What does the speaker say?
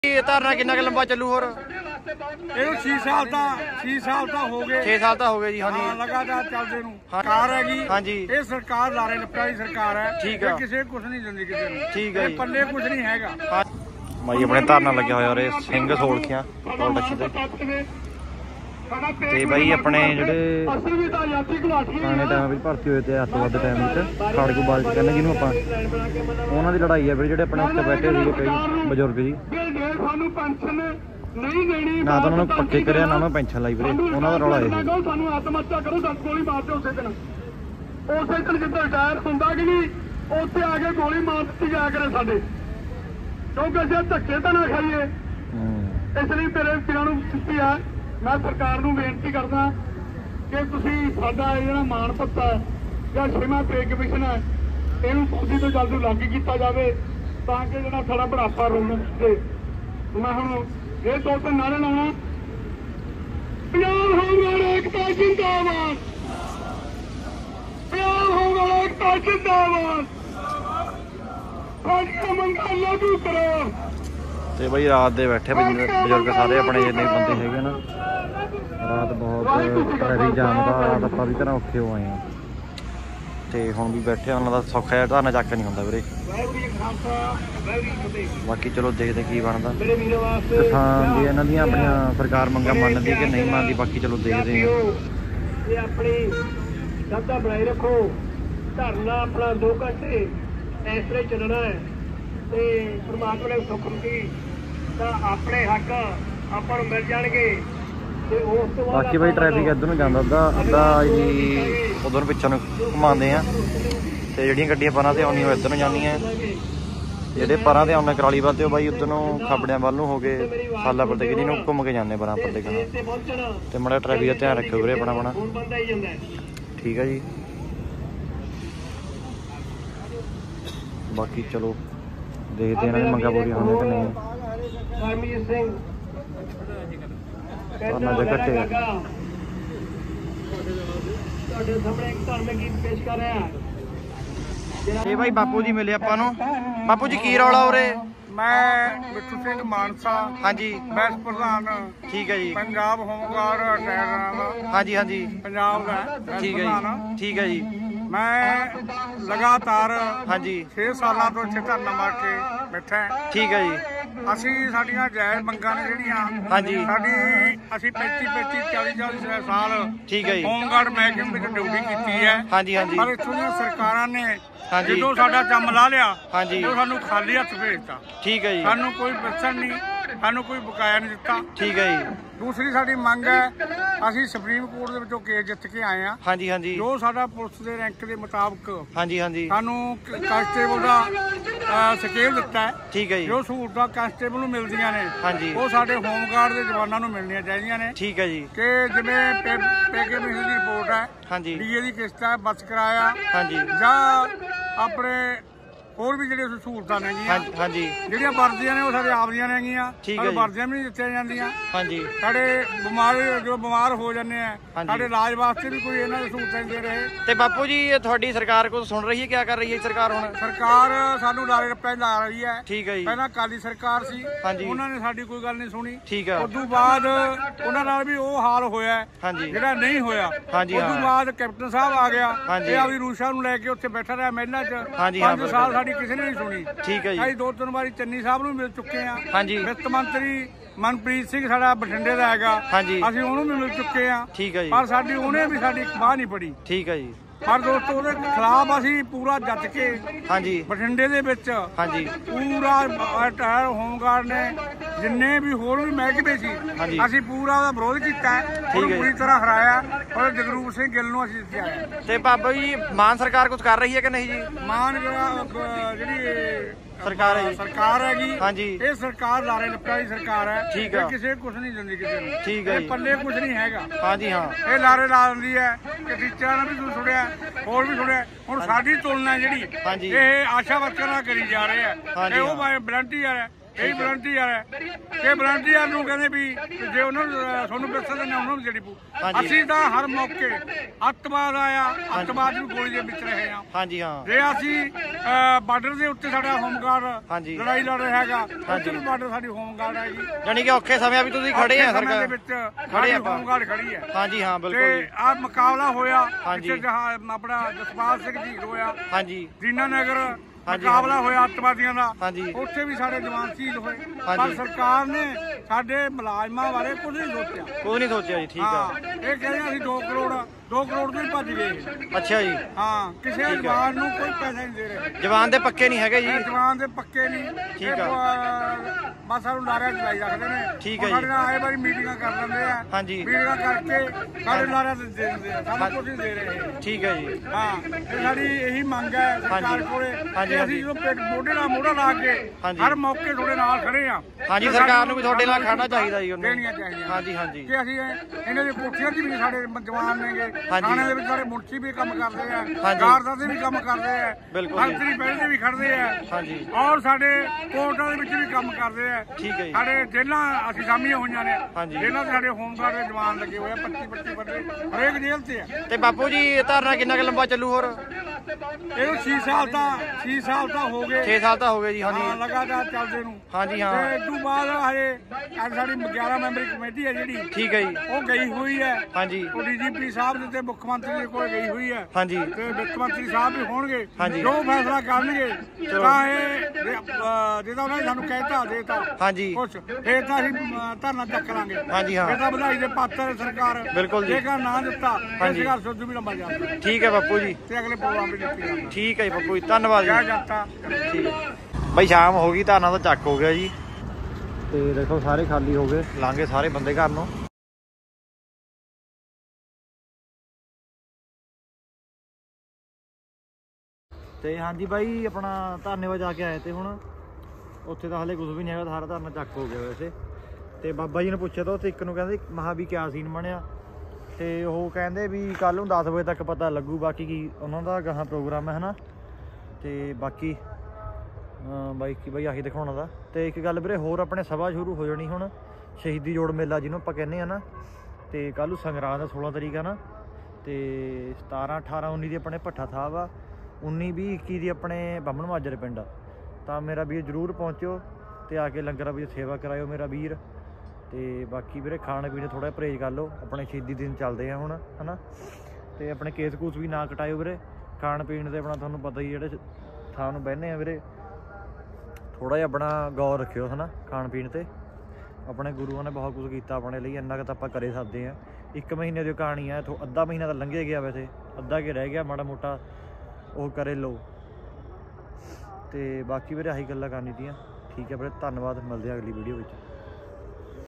ਧਰਨਾ ਕਿੰਨਾ ਕੁ ਲੰਬਾ ਚੱਲੂ ਹੋਰ? ਇਹਨੂੰ 6 ਸਾਲ ਤਾਂ ਹੋ ਗਏ। 6 ਸਾਲ ਤਾਂ ਹੋ ਗਏ ਜੀ। ਹਾਂਜੀ ਲਗਾਤਾਰ ਚੱਲਦੇ ਨੂੰ ਸਰਕਾਰ ਹੈਗੀ। ਹਾਂਜੀ ਇਹ ਸਰਕਾਰ ਲਾਰੇ ਲੱਪਾ ਦੀ ਸਰਕਾਰ ਹੈ। ਠੀਕ ਹੈ। ਕਿਸੇ ਕੁਝ ਨਹੀਂ ਦਿੰਦੀ ਕਿਸੇ ਨੂੰ। ਠੀਕ ਹੈ ਜੀ। ਪੱਲੇ ਕੁਝ ਨਹੀਂ ਹੈਗਾ। ਮਾਈ ਆਪਣੇ ਧਰਨਾ ਲੱਗਿਆ ਹੋਇਆ ਔਰ ਸਿੰਘ ਸੋਲਖੀਆਂ ਪੋਲਟਿਕਸ ਦੇ ਤੇ ਬਾਈ ਆਪਣੇ ਜਿਹੜੇ ਪੁਰਾਣੇ ਟਾਈਮ ਵਿੱਚ ਭਰਤੀ ਹੋਏ ਤੇ ਅੱਤਵਾਦ ਦੇ ਟਾਈਮ ਵਿੱਚ ਖਾੜਕੂ ਬਾਲ ਚ ਕਹਿੰਦੇ ਜਿਹਨੂੰ ਆਪਾਂ, ਉਹਨਾਂ ਦੀ ਲੜਾਈ ਹੈ ਵੀਰੇ। ਜਿਹੜੇ ਆਪਣੇ ਉੱਤੇ ਬੈਠੇ ਸੀਗੇ ਕਈ ਬਜ਼ੁਰਗ ਜੀ, ਨਾ ਤਾਂ ਉਹਨਾਂ ਨੂੰ ਪੱਕੇ ਕਰਿਆ ਨਾ ਉਹਨਾਂ ਨੂੰ ਪੈਨਸ਼ਨ ਲਾਈ ਵੀਰੇ। ਉਹਨਾਂ ਦਾ ਰੌਲਾ ਇਹ ਸਾਨੂੰ ਆਤਮ ਹੱਤਿਆ ਕਰੋ, 10 ਗੋਲੀ ਮਾਰਦੇ ਉਸੇ ਦਿਨ ਜਿੱਦਾਂ ਰਿਟਾਇਰ ਹੁੰਦਾ ਕਿ ਨਹੀਂ ਉੱਥੇ ਆ ਕੇ ਗੋਲੀ ਮਾਰ ਦਿੱਤੀ ਜਾਇਆ ਕਰੇ ਸਾਡੇ, ਕਿਉਂਕਿ ਅਸੀਂ ਧੱਕੇ ਤਾਂ ਨਾ ਖਾਈਏ। ਇਸ ਲਈ ਮੇਰੇ ਵੀਰਾਂ ਨੂੰ ਬੇਨਤੀ ਹੈ, ਮੈਂ ਸਰਕਾਰ ਨੂੰ ਬੇਨਤੀ ਕਰਦਾ ਕਿ ਤੁਸੀਂ ਸਾਡਾ ਇਹ ਜਿਹੜਾ ਮਾਣ ਪੱਤਾ ਹੈ ਜਾਂ 6ਵਾਂ ਪੇ ਕਮਿਸ਼ਨ ਹੈ ਇਹਨੂੰ ਜਲਦੀ ਤੋਂ ਜਲਦੀ ਲਾਗੂ ਕੀਤਾ ਜਾਵੇ ਤਾਂ ਕਿ ਜਿਹੜਾ ਸਾਡਾ ਬੁਢਾਪਾ ਰੋਣ ਤੇ ਮੈਂ ਹੁਣ ਇਹ ਦੋ ਤਿੰਨ ਨਾਰੇ ਲਾਉਣਾ। ਪੰਜਾਬ ਹੋਮਗਾਰਡ ਏਕਤਾ ਜਿੰਦਾਬਾਦ, ਪੰਜਾਬ ਹੋਮਗਾਰਡ ਏਕਤਾ ਜਿੰਦਾਬਾਦ, ਸਾਡੀਆਂ ਮੰਗਾਂ ਲਾਗੂ ਕਰੋ। ਤੇ ਬਈ ਰਾਤ ਦੇ ਬੈਠੇ ਬਜ਼ੁਰਗ ਸਾਰੇ ਆਪਣੇ ਜਿੰਨੇ ਬੰਦੇ ਹੈਗੇ ਨਾ, ਰਾਤ ਬਹੁਤ ਟ੍ਰੈਫਿਕ ਜਾਮ ਦਾ, ਰਾਤ ਆਪਾਂ ਵੀ ਘਰਾਂ ਔਖੇ ਹੋ ਆਏ ਹਾਂ ਤੇ ਹੁਣ ਵੀ ਬੈਠੇ। ਉਹਨਾਂ ਦਾ ਸੌਖਾ ਜਿਹਾ ਧਰਨਾ ਚੱਕ ਨਹੀਂ ਹੁੰਦਾ ਵੀਰੇ। ਬਾਕੀ ਚਲੋ ਦੇਖਦੇ ਕੀ ਬਣਦਾ। ਕਿਸਾਨ ਦੀ ਇਹਨਾਂ ਦੀਆਂ ਆਪਣੀਆਂ ਸਰਕਾਰ ਮੰਗਾਂ ਮੰਨਦੀ ਕਿ ਨਹੀਂ ਮੰਨਦੀ, ਬਾਕੀ ਚਲੋ ਦੇਖਦੇ ਹਾਂ। ਇਹ ਆਪਣੀ ਸ਼ਰਧਾ ਬਣਾਈ ਰੱਖੋ। ਧਰਨਾ ਆਪਣਾ 2 ਘੰਟੇ ਇਸ ਤਰ੍ਹਾਂ ਚੱਲਣਾ ਹੈ ਤੇ ਪਰਮਾਤਮਾ ਨੇ ਹੁਕਮ ਕੀ ਤਾਂ ਆਪਣੇ ਹੱਕ ਆਪਾਂ ਨੂੰ ਮਿਲ ਜਾਣਗੇ। ਤੇ ਉਸ ਤੋਂ ਬਾਅਦ ਬਾਕੀ ਬਾਈ ਟ੍ਰੈਫਿਕ ਇੱਧਰ ਨੂੰ ਜਾਂਦਾ, ਅੱਧਾ ਜੀ ਉਧਰ ਪਿੱਛੇ ਨੂੰ ਘੁਮਾਉਂਦੇ ਆ ਤੇ ਜਿਹੜੀਆਂ ਗੱਡੀਆਂ ਪਰਾਂ ਤੇ ਆਉਂਦੀਆਂ ਉਹ ਇੱਧਰ ਨੂੰ ਜਾਂਦੀਆਂ, ਜਿਹੜੇ ਪਰਾਂ ਤੇ ਆਉਂਦੇ ਕਰਾਲੀ ਵੱਲ ਤੇ ਉਹ ਬਾਈ ਉੱਧਰ ਨੂੰ ਖਾਬੜਿਆਂ ਵੱਲ ਨੂੰ ਹੋ ਗਏ ਸਾਲਾਪੁਰ ਤੇ ਜਿਹਨੂੰ ਘੁੰਮ ਕੇ ਜਾਂਦੇ ਬਰਾਬਰ ਦੇ ਕਹਾਂ। ਤੇ ਮਾੜਾ ਟ੍ਰੈਫਿਕ ਦਾ ਧਿਆਨ ਰੱਖਿਓ ਵੀਰੇ ਆਪਣਾ। ਠੀਕ ਹੈ ਜੀ। ਬਾਕੀ ਚਲੋ ਦੇਖਦੇ ਇਹਨਾਂ ਦੀ ਮੰਗਾਂ ਪੂਰੀਆਂ ਹੋਣੀਆਂ ਕਿ ਨਹੀਂ। ਧਰਨਾ ਜੇ ਘੱਟੇ ਤੁਹਾਡੇ ਸਾਹਮਣੇ ਇੱਕ ਧਾਰਮਿਕ ਗੀਤ ਪੇਸ਼ ਕਰ ਰਿਹਾ। ਇਹ ਬਾਈ ਬਾਪੂ ਜੀ ਮਿਲੇ ਆਪਾਂ ਨੂੰ। ਬਾਪੂ ਜੀ ਕੀ ਰੌਲਾ ਉਰੇ? ਮੈਂ ਮਿੱਠੂ ਸਿੰਘ ਮਾਨਸਾ। ਹਾਂਜੀ ਮੈਸ ਪ੍ਰਧਾਨ। ਠੀਕ ਹੈ ਜੀ। Punjab home guard tag. ਹਾਂਜੀ ਹਾਂਜੀ ਪੰਜਾਬ ਦਾ। ਠੀਕ ਹੈ ਜੀ। ਠੀਕ ਹੈ ਜੀ। ਮੈਂ ਲਗਾਤਾਰ ਹਾਂਜੀ 6 ਸਾਲਾਂ ਤੋਂ ਇੱਥੇ ਧਰਨਾ ਮਾਰ ਕੇ ਬੈਠਾ। ਠੀਕ ਹੈ ਜੀ। ਅਸੀਂ ਸਾਡੀਆਂ ਜਾਇਜ਼ ਮੰਗਾਂ ਨੇ ਜਿਹੜੀਆਂ, ਹਾਂਜੀ ਅਸੀਂ 40 ਸਾਲ ਠੀਕ ਹੈ ਜੀ ਹੋਮਗਾਰਡ ਮਹਿਕਮੇ ਵਿੱਚ ਡਿਊਟੀ ਕੀਤੀ ਹੈ। ਹਾਂਜੀ ਹਾਂਜੀ। ਪਰ ਇੱਥੋਂ ਦੀਆਂ ਸਰਕਾਰਾਂ ਨੇ ਹਾਂਜੀ ਜਦੋਂ ਸਾਡਾ ਕੰਮ ਲਾ ਲਿਆ ਹਾਂਜੀ ਉਹ ਸਾਨੂੰ ਖਾਲੀ ਹੱਥ ਭੇਜਤਾ। ਠੀਕ ਹੈ ਜੀ। ਸਾਨੂੰ ਕੋਈ ਪੈਨਸ਼ਨ ਨਹੀਂ, ਸਾਨੂੰ ਕੋਈ ਬਕਾਇਆ ਨਹੀਂ ਦਿੱਤਾ। ਠੀਕ ਹੈ ਜੀ। ਦੂਸਰੀ ਸਾਡੀ ਮੰਗ ਹੈ, ਅਸੀਂ ਸੁਪਰੀਮ ਕੋਰਟ ਦੇ ਵਿੱਚੋਂ ਕੇਸ ਜਿੱਤ ਕੇ ਆਏ ਹਾਂ। ਹਾਂਜੀ ਹਾਂਜੀ। ਜੋ ਸਾਡਾ ਪੁਲਿਸ ਦੇ ਰੈਂਕ ਦੇ ਮੁਤਾਬਕ ਹਾਂਜੀ ਹਾਂਜੀ ਸਾਨੂੰ ਕਾਂਸਟੇਬਲ ਦਾ ਸਕੇਲ ਦਿੱਤਾ ਹੈ। ਠੀਕ ਹੈ ਜੀ। ਜੋ ਸਹੂਲਤਾਂ ਕਾਂਸਟੇਬਲ ਨੂੰ ਮਿਲਦੀਆਂ ਨੇ ਹਾਂਜੀ ਉਹ ਸਾਡੇ ਹੋਮਗਾਰਡ ਦੇ ਜਵਾਨਾਂ ਨੂੰ ਮਿਲਣੀਆਂ ਚਾਹੀਦੀਆਂ ਨੇ। ਠੀਕ ਹੈ ਜੀ। ਕਿ ਜਿਵੇਂ ਪੇਕੇ ਮਿਸ਼ਨ ਦੀ ਰਿਪੋਰਟ ਹੈ, ਹਾਂਜੀ ਡੀਏ ਦੀ ਕਿਸ਼ਤ ਹੈ, ਬੱਸ ਕਿਰਾਇਆ ਹਾਂਜੀ ਜਾਂ ਆਪਣੇ ਹੋਰ ਵੀ ਜਿਹੜੀਆਂ ਸਹੂਲਤਾਂ ਨੇਗੀਆਂ, ਹਾਂਜੀ ਜਿਹੜੀਆਂ ਵਰਦੀਆਂ ਨੇ ਉਹ ਸਾਡੇ ਆਪ ਦੀਆਂ ਨੇਗੀਆਂ। ਠੀਕ ਹੈ। ਵਰਦੀਆਂ ਵੀ ਨਹੀਂ ਦਿੱਤੀਆਂ ਜਾਂਦੀਆਂ। ਹਾਂਜੀ ਸਾਡੇ ਬਿਮਾਰ ਹੋ ਜਾਂਦੇ ਆ, ਸਾਡੇ ਇਲਾਜ ਵਾਸਤੇ ਵੀ ਕੋਈ ਇਹਨਾਂ ਦੀ ਸਹੂਲਤਾਂ ਦੇ ਰਹੇ। ਤੇ ਬਾਪੂ ਜੀ ਇਹ ਤੁਹਾਡੀ ਸਰਕਾਰ ਕੁਝ ਸੁਣ ਰਹੀ ਹੈ? ਕੀ ਕਰ ਰਹੀ ਹੈ ਸਰਕਾਰ ਹੁਣ? ਸਰਕਾਰ ਸਾਨੂੰ ਲਾਰੇ ਰੱਪੇ ਲਾ ਰਹੀ ਹੈ। ਠੀਕ ਹੈ ਜੀ। ਪਹਿਲਾਂ ਅਕਾਲੀ ਸਰਕਾਰ ਸੀ, ਹਾਂਜੀ ਉਹਨਾਂ ਨੇ ਸਾਡੀ ਕੋਈ ਗੱਲ ਨਹੀਂ ਸੁਣੀ। ਠੀਕ ਹੈ। ਉਸ ਤੋਂ ਬਾਅਦ ਉਹਨਾਂ ਨਾਲ ਵੀ ਉਹ ਹਾਲ ਹੋਇਆ ਹਾਂਜੀ ਜਿਹੜਾ ਨਹੀਂ ਹੋਇਆ। ਹਾਂਜੀ ਉਸ ਤੋਂ ਬਾਅਦ ਕੈਪਟਨ ਸਾਹਿਬ ਆ ਗਿਆ, ਹਾਂਜੀ ਇਹ ਆਪਣੀ ਰੂਸ਼ਾ ਨੂੰ ਲੈ ਕੇ ਉੱਥੇ ਬੈਠਾ ਰਿਹਾ ਮਹਿਲਾਂ 'ਚ। ਹਾਂਜੀ 5 ਸਾਲ ਸਾਡੀ ਕਿਸੇ ਨੇ ਨਹੀਂ ਸੁਣੀ। ਠੀਕ ਹੈ ਜੀ। ਅਸੀਂ 2-3 ਵਾਰੀ ਚੰਨੀ ਸਾਹਿਬ ਨੂੰ ਮਿਲ ਚੁੱਕੇ ਆ। ਹਾਂਜੀ ਵਿੱਤ ਮੰਤਰੀ ਮਨਪ੍ਰੀਤ ਸਿੰਘ ਸਾਡਾ ਬਠਿੰਡੇ ਦਾ ਹੈਗਾ, ਹਾਂਜੀ ਅਸੀਂ ਉਹਨੂੰ ਵੀ ਮਿਲ ਚੁੱਕੇ ਆ। ਠੀਕ ਹੈ ਜੀ। ਪਰ ਉਹਨੇ ਵੀ ਸਾਡੀ ਬਾਹ ਨਹੀਂ ਪੜੀ। ਠੀਕ ਹੈ ਜੀ। ਪਰ ਦੋਸਤੋ ਉਹਦੇ ਖਿਲਾਫ ਅਸੀਂ ਪੂਰਾ ਜੱਜ ਕੇ ਹਾਂਜੀ ਬਠਿੰਡੇ ਦੇ ਵਿੱਚ ਹਾਂਜੀ ਪੂਰਾ ਰਿਟਾਇਰ ਹੋਮਗਾਰਡ ਨੇ ਜਿੰਨੇ ਵੀ ਹੋਰ ਵੀ ਮਹਿਕਮੇ ਸੀ ਅਸੀਂ ਪੂਰਾ ਉਹਦਾ ਵਿਰੋਧ ਕੀਤਾ, ਉਹਨੂੰ ਪੂਰੀ ਤਰ੍ਹਾਂ ਹਰਾਇਆ ਔਰ ਜਗਰੂਪ ਸਿੰਘ ਗਿੱਲ ਨੂੰ ਅਸੀਂ ਜਿੱਤਿਆ। ਤੇ ਬਾਬਾ ਜੀ ਮਾਨ ਸਰਕਾਰ ਕੁਝ ਕਰ ਰਹੀ ਹੈ ਕਿ ਨਹੀਂ ਜੀ? ਮਾਨ ਜਿਹੜੀ ਸਰਕਾਰ ਹੈ ਜੀ, ਸਰਕਾਰ ਹੈਗੀ। ਹਾਂਜੀ ਇਹ ਸਰਕਾਰ ਲਾਰੇ ਲੱਪਾ ਦੀ ਸਰਕਾਰ ਹੈ। ਠੀਕ ਹੈ। ਕਿਸੇ ਕੁਝ ਨਹੀਂ ਦਿੰਦੀ ਕਿਸੇ ਨੂੰ। ਠੀਕ ਹੈ। ਪੱਲੇ ਕੁਝ ਨਹੀਂ ਹੈਗਾ। ਹਾਂਜੀ ਹਾਂ। ਇਹ ਲਾਰੇ ਲਾ ਦਿੰਦੀ ਹੈ ਕਿ ਟੀਚਰਾਂ ਨੇ ਵੀ ਤੁਸੀਂ ਸੁਣਿਆ, ਹੋਰ ਵੀ ਸੁਣਿਆ। ਹੁਣ ਸਾਡੀ ਤੁਲਨਾ ਜਿਹੜੀ ਇਹ ਆਸ਼ਾ ਵਰਕਰਾਂ ਨਾਲ ਕਰੀ ਜਾ ਰਹੇ ਆ, ਇਹ ਉਹ ਵਲੰਟੀਅਰ ਹੈ। ਇਹ ਵਲੰਟੀਅਰ ਹੈ ਕਿ ਵਲੰਟੀਅਰ ਨੂੰ ਕਹਿੰਦੇ ਵੀ ਜੇ ਉਹਨਾਂ ਨੂੰ ਤੁਹਾਨੂੰ ਪੈਸੇ ਦੇਣੇ ਉਹਨਾਂ ਨੂੰ ਦੇਣੀ ਪਊ। ਅਸੀਂ ਤਾਂ ਹਰ ਮੌਕੇ ਅੱਤਵਾਦ ਆਇਆ ਅੱਤਵਾਦ ਨੂੰ ਗੋਲੀ ਦੇ ਵਿੱਚ ਰਹੇ ਹਾਂ। ਹਾਂਜੀ ਹਾਂ ਜੇ ਅਸੀਂ ਬਾਰਡਰ ਦੇ ਉੱਤੇ ਸਾਡਾ ਹੋਮਗਾਰਡ ਲੜਾਈ ਲੜ ਰਿਹਾ ਹੈਗਾ ਉੱਥੇ ਵੀ ਬਾਰਡਰ ਸਾਡੀ ਹੋਮਗਾਰਡ ਹੈ ਜੀ। ਜਾਨੀ ਕਿ ਔਖੇ ਸਮਿਆਂ ਵੀ ਤੁਸੀਂ ਖੜੇ ਆ ਸਰਕਾਰ ਦੇ ਵਿੱਚ ਖੜੇ ਹੋਮਗਾਰਡ ਖੜੀ ਹੈ। ਹਾਂਜੀ ਹਾਂ ਬਿਲਕੁਲ ਤੇ ਆ ਮੁਕਾਬਲਾ ਹੋਇਆ ਜਿੱਥੇ ਆਪਣਾ ਜਸਪਾਲ ਸਿੰਘ ਜੀ ਹੋਇਆ ਹਾਂਜੀ ਦੀਨਾ ਨਗਰ ਮੁਕਾਬਲਾ ਹੋਇਆ ਅੱਤਵਾਦੀਆਂ ਦਾ ਹਾਂਜੀ ਉੱਥੇ ਵੀ ਸਾਡੇ ਜਵਾਨ ਸ਼ਹੀਦ ਹੋਏ ਪਰ ਸਰਕਾਰ ਨੇ ਸਾਡੇ ਮੁਲਾਜ਼ਮਾਂ ਬਾਰੇ ਕੁਝ ਨਹੀਂ ਸੋਚਿਆ ਜੀ। ਠੀਕ ਆ ਇਹ ਕਹਿੰਦੇ ਅਸੀਂ 2 ਕਰੋੜ ਤੋਂ ਹੀ ਭੱਜ ਗਏ। ਅੱਛਾ ਜੀ ਹਾਂ ਕਿਸੇ ਜਵਾਨ ਨੂੰ ਕੋਈ ਪੈਸਾ ਨਹੀਂ ਦੇ ਰਹੇ। ਜਵਾਨ ਦੇ ਪੱਕੇ ਨਹੀਂ ਹੈਗੇ ਜੀ। ਜਵਾਨ ਦੇ ਪੱਕੇ ਨਹੀਂ। ਠੀਕ ਆ ਬਸ ਸਾਨੂੰ ਲਾਰਿਆਂ ਚਲਾਈ ਰੱਖਦੇ ਨੇ। ਠੀਕ ਹੈ ਜੀ। ਸਾਡੇ ਨਾਲ ਆਏ ਵਾਰੀ ਮੀਟਿੰਗਾਂ ਕਰ ਲੈਂਦੇ ਆ। ਹਾਂਜੀ ਮੀਟਿੰਗਾਂ ਕਰਕੇ ਸਾਡੇ ਲਾਰਿਆਂ ਤੇ ਦੇ ਦਿੰਦੇ ਆ ਸਾਨੂੰ ਕੁਝ ਨਹੀਂ ਦੇ ਰਹੇ। ਠੀਕ ਹੈ ਜੀ। ਹਾਂ ਇਹ ਸਾਡੀ ਇਹੀ ਮੰਗ ਹੈ ਸਰਕਾਰ ਕੋਲੇ ਕਿ ਅਸੀਂ ਜਦੋਂ ਮੋਢੇ ਨਾਲ ਮੋਢਾ ਲਾ ਕੇ ਹਰ ਮੌਕੇ ਤੁਹਾਡੇ ਨਾਲ ਖੜੇ ਆ। ਹਾਂਜੀ ਸਰਕਾਰ ਨੂੰ ਵੀ ਤੁਹਾਡੇ ਨਾਲ ਖੜਨਾ ਚਾਹੀਦਾ ਜੀ। ਉਹਨੂੰ ਦੇਣੀਆਂ ਚਾਹੀਦੀਆਂ। ਹਾਂਜੀ ਹਾਂਜੀ ਕਿ ਅਸੀਂ ਇਹਨਾਂ ਦੇ ਕੋਠੀਆਂ 'ਚ ਵੀ ਸਾਡੇ ਜਵਾਨ ਨੇਗੇ ਥਾਣੇ ਦੇ ਵਿੱਚ ਸਾਡੇ ਮੁਨਸ਼ੀ ਵੀ ਕੰਮ ਕਰਦੇ ਆ ਗਾਰਦਾਂ ਦੇ ਵੀ ਕੰਮ ਕਰਦੇ ਆ ਮੰਤਰੀ ਪਹਿਲੇ ਦੇ ਵੀ ਖੜਦੇ ਆ ਹਾਂਜੀ ਔਰ ਸਾਡੇ ਕੋਰਟਾਂ ਦੇ ਵਿੱਚ ਵੀ ਕੰਮ ਕਰਦੇ ਆ। ਠੀਕ ਹੈ ਜੀ। ਸਾਡੇ ਜੇਲਾਂ ਅਸੀਂ ਸਾਹਮਣੇ ਹੋਈਆਂ ਨੇ ਜੇਲਾਂ ਤੇ ਸਾਡੇ ਹੋਮਗਾਰਡ ਦੇ ਜਵਾਨ ਲੱਗੇ ਹੋਏ ਆ 25 ਬੰਦੇ ਹਰੇਕ ਜੇਲ੍ਹ ਤੇ ਆ। ਤੇ ਬਾਪੂ ਜੀ ਇਹ ਧਰਨਾ ਕਿੰਨਾ ਕੁ ਲੰਬਾ ਚੱਲੂ ਹੋਰ? ਇਹਨੂੰ 6 ਸਾਲ ਤਾਂ ਹੋ ਗਏ। 6 ਸਾਲ ਤਾਂ ਹੋ ਗਏ ਜੀ। ਹਾਂਜੀ ਲਗਾਤਾਰ ਚੱਲਦੇ ਨੂੰ। ਹਾਂਜੀ ਹਾਂ ਤੇ ਇਸ ਤੋਂ ਬਾਅਦ ਹਜੇ ਅੱਜ ਸਾਡੀ 11 ਮੈਂਬਰੀ ਕਮੇਟੀ ਹੈ ਜਿਹੜੀ ਠੀਕ ਹੈ ਜੀ ਉਹ ਗਈ ਹੋਈ ਹੈ। ਹਾਂਜੀ ਉਹ ਡੀਜੀਪੀ ਸਾਹਿਬ ਦੇ ਤੇ ਮੁੱਖ ਮੰਤਰੀ ਦੇ ਕੋਲ ਗਈ ਹੋਈ ਹੈ। ਹਾਂਜੀ ਤੇ ਮੁੱਖ ਮੰਤਰੀ ਸਾਹਿਬ ਵੀ ਹੋਣਗੇ ਹਾਂਜੀ ਜੋ ਫੈਸਲਾ ਕਰਨਗੇ ਤਾਂ ਇਹ ਜਿਹਦਾ ਉਹਨਾਂ ਨੇ ਸਾਨੂੰ ਕਹਿਤਾ ਦੇਤਾ ਹਾਂਜੀ ਕੁਛ ਫੇਰ ਤਾਂ ਅਸੀਂ ਧਰਨਾ ਚੱਕ ਲਾਂਗੇ। ਹਾਂਜੀ ਹਾਂ ਇਹ ਤਾਂ ਵਧਾਈ ਦੇ ਪਾਤਰ ਹੈ ਸਰਕਾਰ ਬਿਲਕੁਲ ਜੀ। ਜੇਕਰ ਨਾ ਦਿੱਤਾ ਇਸ ਘਰ ਸੋਧੂ ਵੀ ਲੰਬਾ ਜਾਂਦਾ। ਠੀਕ ਹੈ ਬਾਪੂ ਜੀ ਤੇ ਅਗਲੇ ਪ੍ਰੋਗਰਾਮ ਵੀ ਦਿੱਤੇ ਜਾਂਦੇ। ਠੀਕ ਹੈ ਜੀ ਬਾਪੂ ਜੀ ਧੰਨਵਾਦ ਜੈ ਜੀ। ਜਨਤਾ। ਠੀਕ ਹੈ ਬਾਈ ਸ਼ਾਮ ਹੋ ਗਈ ਧਰਨਾ ਤਾਂ ਚੱਕ ਹੋ ਗਿਆ ਜੀ ਤੇ ਦੇਖੋ ਸਾਰੇ ਖਾਲੀ ਹੋ ਗਏ ਲਾਂਗੇ ਸਾਰੇ ਬੰਦੇ ਘਰ ਨੂੰ। ਤੇ ਹਾਂਜੀ ਬਾਈ ਆਪਣਾ ਧੰਨਵਾਦ ਜਾ ਕੇ ਆਏ ਤੇ ਹੁਣ ਉੱਥੇ ਤਾਂ ਹਲੇ ਕੁਝ ਵੀ ਨਹੀਂ ਹੈਗਾ ਸਾਰਾ ਧਰਨਾ ਚੱਕ ਹੋ ਗਿਆ ਵੈਸੇ। ਤੇ ਬਾਬਾ ਜੀ ਨੇ ਪੁੱਛਿਆ ਤਾਂ ਉੱਥੇ ਇੱਕ ਨੂੰ ਕਹਿੰਦੇ ਮਹਾ ਵੀ ਕਿਆ ਸੀਨ ਬਣਿਆ ਤੇ ਉਹ ਕਹਿੰਦੇ ਵੀ ਕੱਲ ਨੂੰ 10 ਵਜੇ ਤੱਕ ਪਤਾ ਲੱਗੂ ਬਾਕੀ ਕੀ ਉਹਨਾਂ ਦਾ ਗਾਹਾਂ ਪ੍ਰੋਗਰਾਮ ਹੈ ਹਨਾ। ਤੇ ਬਾਕੀ ਬਾਈ ਆਹੀ ਦਿਖਾਉਣਾ ਦਾ। ਤੇ ਇੱਕ ਗੱਲ ਵੀਰੇ ਹੋਰ ਆਪਣੇ ਸਭਾ ਸ਼ੁਰੂ ਹੋ ਜਾਣੀ ਹੁਣ ਸ਼ਹੀਦੀ ਜੋੜ ਮੇਲਾ ਜਿਹਨੂੰ ਆਪਾਂ ਕਹਿੰਦੇ ਆ ਨਾ। ਤੇ ਕੱਲ੍ਹ ਨੂੰ ਸੰਗਰਾਂਦ ਦਾ 16 ਤਰੀਕ ਆ ਨਾ ਤੇ 17 18 19 ਦੀ ਆਪਣੇ ਭੱਠਾ ਸਾਹਿਬ ਆ 19 20 21 ਦੀ ਆਪਣੇ ਬਾਹਮਣ ਮਾਜਰੇ ਪਿੰਡ ਆ। ਤਾਂ ਮੇਰਾ ਵੀਰ ਜ਼ਰੂਰ ਪਹੁੰਚਿਓ ਤੇ ਆ ਕੇ ਲੰਗਰਾਂ ਵਿੱਚ ਸੇਵਾ ਕਰਾਇਓ ਮੇਰਾ ਵੀਰ। ਤੇ ਬਾਕੀ ਵੀਰੇ ਖਾਣ ਪੀਣ ਥੋੜ੍ਹਾ ਜਿਹਾ ਪਰਹੇਜ਼ ਕਰ ਲਓ ਆਪਣੇ ਸ਼ਹੀਦੀ ਦਿਨ ਚੱਲਦੇ ਆ ਹੁਣ ਹੈ ਨਾ। ਤੇ ਆਪਣੇ ਕੇਸ ਕੂਸ ਵੀ ਨਾ ਕਟਾਇਓ ਵੀਰੇ। ਖਾਣ ਪੀਣ ਦੇ ਆਪਣਾ ਤੁਹਾਨੂੰ ਪਤਾ ਹੀ ਜਿਹੜੇ ਥਾਂ ਨੂੰ ਬਹਿੰਦੇ ਆ ਵੀਰੇ ਥੋੜ੍ਹਾ ਜਿਹਾ ਆਪਣਾ ਗੌਰ ਰੱਖਿਓ ਹੈ ਨਾ ਖਾਣ ਪੀਣ 'ਤੇ। ਆਪਣੇ ਗੁਰੂਆਂ ਨੇ ਬਹੁਤ ਕੁਝ ਕੀਤਾ ਆਪਣੇ ਲਈ ਇੰਨਾ ਕੁ ਤਾਂ ਆਪਾਂ ਕਰੇ ਸਕਦੇ ਹਾਂ। 1 ਮਹੀਨੇ ਦੀ ਕਹਾਣੀ ਹੈ ਅੱਧਾ ਮਹੀਨਾ ਤਾਂ ਲੰਘੇ ਗਿਆ ਵੈਸੇ ਅੱਧਾ ਕੁ ਰਹਿ ਗਿਆ ਮਾੜਾ ਮੋਟਾ ਉਹ ਕਰੇ ਲਓ। ਤੇ ਬਾਕੀ ਵੀਰੇ ਆਹੀ ਗੱਲਾਂ ਕਰਨੀ ਤੀਆਂ। ਠੀਕ ਹੈ ਵੀਰੇ ਧੰਨਵਾਦ ਮਿਲਦੇ ਆ ਅਗਲੀ ਵੀਡੀਓ ਵਿੱਚ।